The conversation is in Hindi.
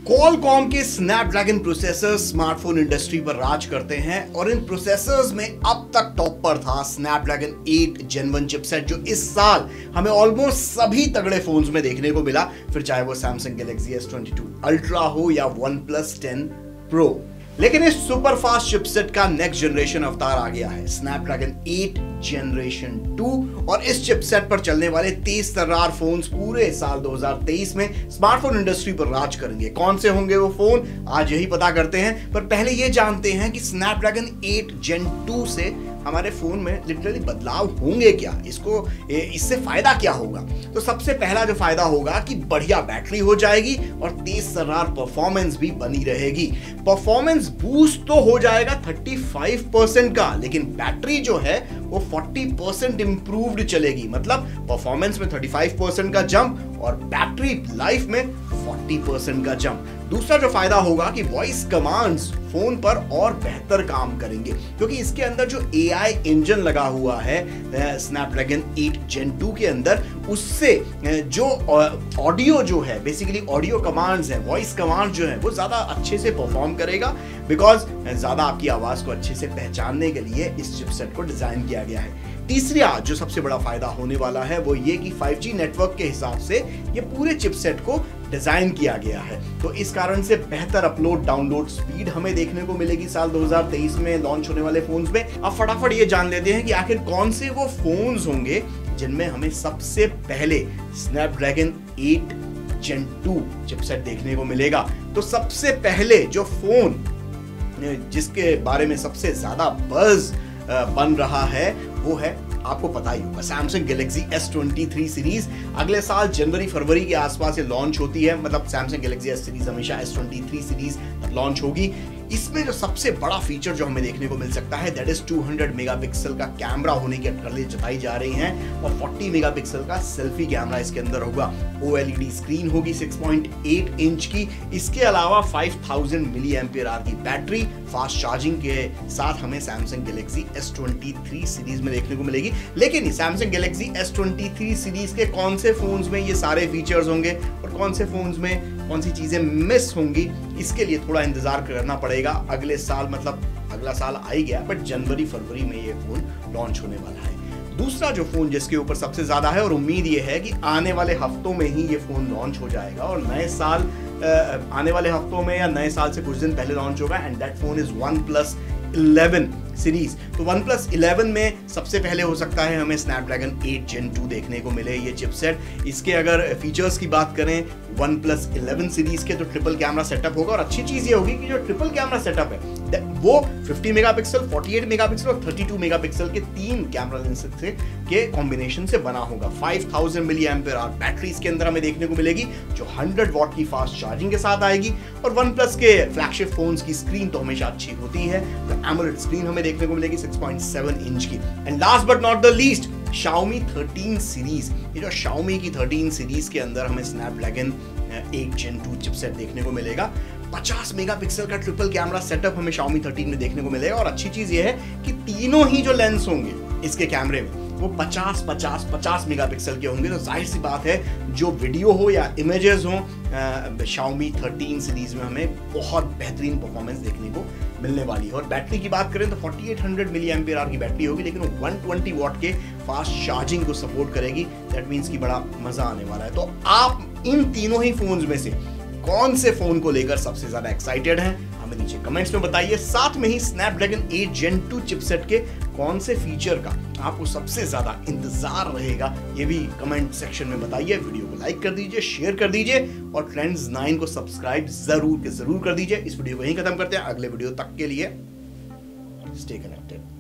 क्वालकॉम के स्नैपड्रैगन प्रोसेसर स्मार्टफोन इंडस्ट्री पर राज करते हैं और इन प्रोसेसर्स में अब तक टॉप पर था स्नैपड्रैगन 8 Gen 1 चिपसेट, जो इस साल हमें ऑलमोस्ट सभी तगड़े फोन्स में देखने को मिला, फिर चाहे वो सैमसंग गैलेक्सी S22 अल्ट्रा हो या OnePlus 10 Pro। लेकिन इस सुपर फास्ट चिपसेट का नेक्स्ट जनरेशन अवतार आ गया है, स्नैपड्रैगन 8 Generation 2, और इस चिपसेट पर चलने वाले तेज तर्रार फोन्स पूरे साल 2023 में स्मार्टफोन इंडस्ट्री पर राज करेंगे। कौन से होंगे वो फोन, आज यही पता करते हैं। पर पहले ये जानते हैं कि स्नैपड्रैगन 8 Gen 2 से हमारे फोन में लिटरली बदलाव होंगे क्या, इससे फायदा क्या होगा। तो सबसे पहला जो फायदा होगा कि बढ़िया बैटरी हो जाएगी और तेज तर्रार परफॉर्मेंस भी बनी रहेगी। परफॉर्मेंस बूस्ट तो हो जाएगा 35% का, लेकिन बैटरी जो है वो 40% इंप्रूव्ड चलेगी। मतलब परफॉर्मेंस में 35% का जंप और बैटरी लाइफ में 40% का जंप। दूसरा जो फायदा होगा कि वॉइस कमांड्स फोन पर और बेहतर काम करेंगे, क्योंकि इसके अंदर जो AI इंजन लगा हुआ है स्नैपड्रैगन 8 Gen 2 के अंदर, उससे जो ऑडियो जो है, बेसिकली ऑडियो कमांड्स है, वॉइस कमांड जो है वो ज्यादा अच्छे से परफॉर्म करेगा, बिकॉज ज्यादा आपकी आवाज को अच्छे से पहचानने के लिए इस चिपसेट को डिजाइन किया गया है। तीसरा जो सबसे बड़ा फायदा होने वाला है वो ये कि 5G नेटवर्क के हिसाब से ये पूरे चिपसेट को डिजाइन किया गया है, तो इस कारण से बेहतर अपलोड डाउनलोड स्पीड हमें देखने को मिलेगी साल 2023 में लॉन्च होने वाले फोन्स में। अब फटाफट ये जान लेते हैं कि आखिर कौन से वो फोन्स होंगे जिनमें हमें सबसे पहले स्नैपड्रैगन 8 Gen 2 चिपसेट देखने को मिलेगा। तो सबसे पहले जो फोन जिसके बारे में सबसे ज्यादा बज़ बन रहा है वो है, आपको पता ही होगा, सैमसंग गैलेक्सी S23 सीरीज। अगले साल जनवरी फरवरी के आसपास ये लॉन्च होती है, मतलब सैमसंग गैलेक्सी S सीरीज हमेशा S23 सीरीज लॉन्च होगी। इसमें जो सबसे बड़ा फीचर जो हमें देखने को मिल सकता है दैट इज 200 मेगापिक्सल का कैमरा होने की अटकलें जताई जा रही हैं और 40 मेगापिक्सल का सेल्फी कैमरा इसके अंदर होगा। OLED स्क्रीन होगी 6.8 इंच की। इसके अलावा 5000 मिली एम्पियर आवर की बैटरी फास्ट चार्जिंग के साथ हमें सैमसंग गैलेक्सी S23 सीरीज में देखने को मिलेगी। लेकिन सैमसंग गैलेक्सी S23 सीरीज के कौन से फोन्स में ये सारे फीचर्स होंगे और कौन से फोन्स में कौन सी चीजें मिस होंगी, इसके लिए थोड़ा इंतजार करना पड़ेगा। अगले साल, मतलब अगला साल आ ही गया, बट जनवरी फरवरी में ये फोन लॉन्च होने वाला है। दूसरा जो फोन जिसके ऊपर सबसे ज्यादा है और उम्मीद ये है कि आने वाले हफ्तों में ही ये फोन लॉन्च हो जाएगा और नए साल आने वाले हफ्तों में या नए साल से कुछ दिन पहले लॉन्च होगा, and that phone is OnePlus 11 series. तो OnePlus 11 में सबसे पहले हो सकता है हमें स्नैपड्रैगन 8 Gen 2 देखने को मिले ये चिपसेट। इसके अगर फीचर्स की बात करें OnePlus 11 सीरीज के, तो ट्रिपल कैमरा सेटअप होगा, और अच्छी चीज ये होगी कि जो ट्रिपल कैमरा सेटअप है वो 50 मेगापिक्सल, 48 मेगापिक्सल और 32 मेगापिक्सल के 3 कैमरा लेंसेज के कॉम्बिनेशन से बना होगा। 5000 मिली एम्पियर आवर बैटरी इसके अंदर हमें देखने को मिलेगी, जो 100 वॉट की फास्ट चार्जिंग के साथ आएगी। और OnePlus के फ्लैगशिप फोन्स की स्क्रीन तो हमेशा अच्छी होती है, तो AMOLED स्क्रीन हमें देखने को मिलेगी 6.7 इंच की। And last but not the least, Xiaomi 13 series. ये जो Xiaomi की 13 सीरीज के अंदर हमें स्नैपड्रैगन 8 Gen 2 चिपसेट देखने को मिलेगा। 50 मेगापिक्सल का ट्रिपल कैमरा सेटअप हमें Xiaomi 13 में देखने को मिलेगा, और अच्छी चीज ये है कि तीनों ही जो लेंस होंगे इसके कैमरे में वो 50 मेगापिक्सल के होंगे। तो जाहिर सी बात है जो वीडियो हो या इमेजेस हो, Xiaomi 13 सीरीज में हमें बहुत बेहतरीन परफॉर्मेंस देखने को मिलने वाली है। और बैटरी की बात करें तो 4800 मिली एम्पियर आवर की बैटरी होगी, लेकिन 120 वॉट के फास्ट चार्जिंग को सपोर्ट करेगी। दैट मीन्स कि बड़ा मजा आने वाला है। तो आप इन तीनों ही फोन्स में से कौन से फोन को लेकर सबसे ज्यादा एक्साइटेड हैं, हमें नीचे कमेंट्स में बताइए। साथ में ही स्नैपड्रैगन 8 Gen 2 चिपसेट के कौन से फीचर का आपको सबसे ज्यादा इंतजार रहेगा, ये भी कमेंट सेक्शन में बताइए। वीडियो को लाइक कर दीजिए, शेयर कर दीजिए और ट्रेंड्स 9 को सब्सक्राइब जरूर कर दीजिए। इस वीडियो को यहीं खत्म करते हैं। अगले वीडियो तक के लिए स्टे कनेक्टेड।